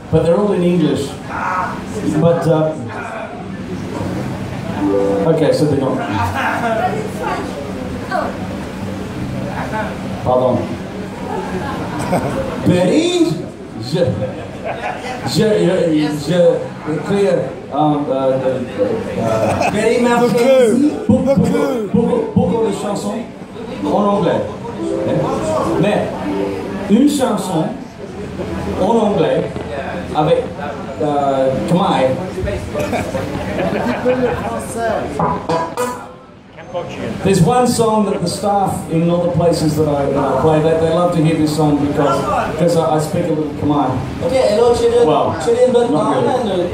but they're all in English. But okay, so they're not. Pardon. Betty, je clear. Betty m'a fait beaucoup de chansons en anglais. Mais une chanson en anglais avec Khmer. There's one song that the staff in all the places that I play, they love to hear this song because I speak a little Khmer. Okay, hello children. Well, not really.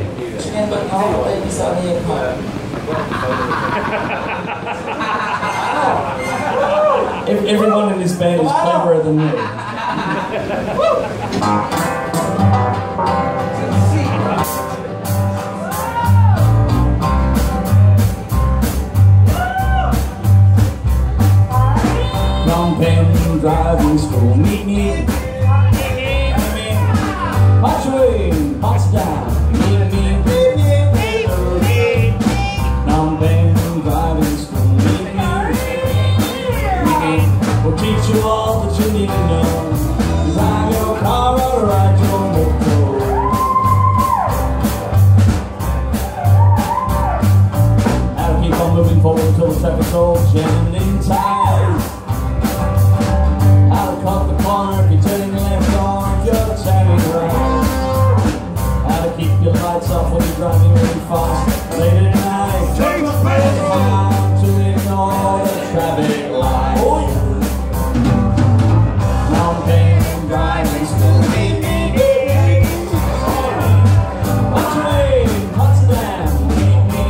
Everyone in this band is cleverer than me. Phnom Penh driving school, meet me. March away, march down, meet me. Phnom Penh driving school, meet me. We'll teach you all that you need to know. Drive your car or ride your motor. How to keep on moving forward until the traffic's all jammed in tight. How to cut the corner if you're turning left or if you're turning right. How to keep your lights off when you're driving really fast late at night. How to ignore the traffic light. Phnom Penh driving school, meet me. Watch away, watch down, meet me.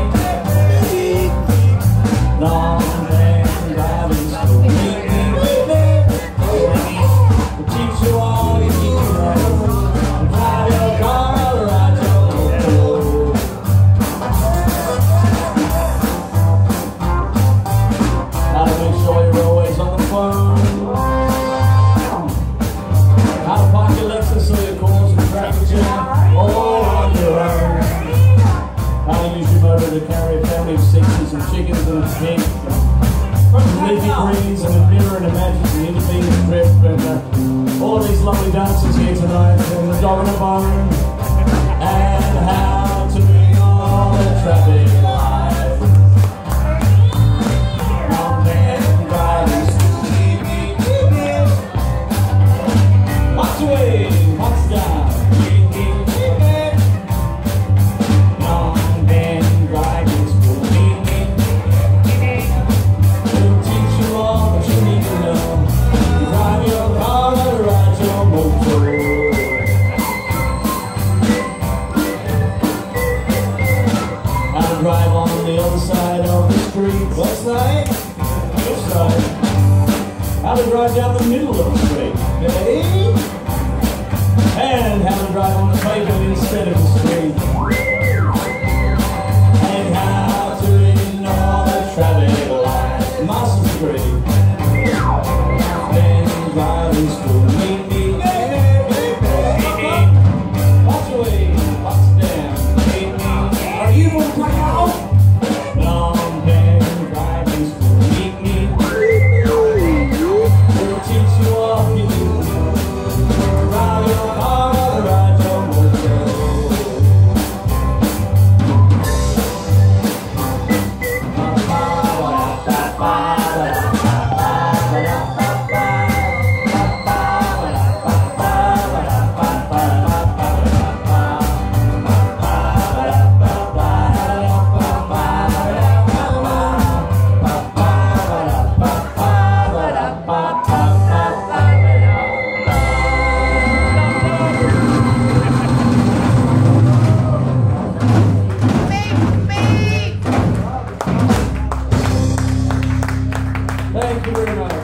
Phnom Penh driving school, meet me. We'll teach you all you need to know. Drive your car or ride your motor. How to make sure you're always on the phone. How to park your Lexus so your calls and traffic jam all on your own. How to use your motor to carry a family of 6 and some chickens and a pig. Leafy greens and a mirror and a magic and independent trip and all of these lovely dancers here tonight and the dog and a bone. And how to ignore the traffic light. Phnom Penh driving school, meet me. Watch away, watch down, meet me. Phnom Penh driving school, meet me. We'll teach you all that you need to know. Drive your car or ride your motor. How to drive on the other side of the street. What side? Which side? How to drive down the middle of the street. Hey? And how to drive on the pavement instead of the street. And how to ignore the traffic light. Master's degree. Then driving school, meet me. Watch away, watch down, meet me. Are you going to come out? Phnom Penh driving school, meet me. We'll teach you all you need to know. Drive your car or ride your motor. Thank you very much.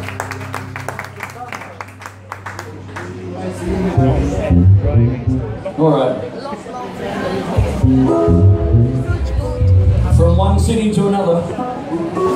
All right. From one city to another.